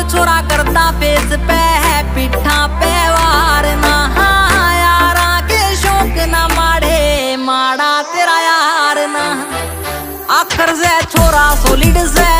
छोरा करता फेस पे है पिठा पे वार ना यारा के शौक ना माड़े माड़ा तेरा यार ना आखर से छोरा सोलिड से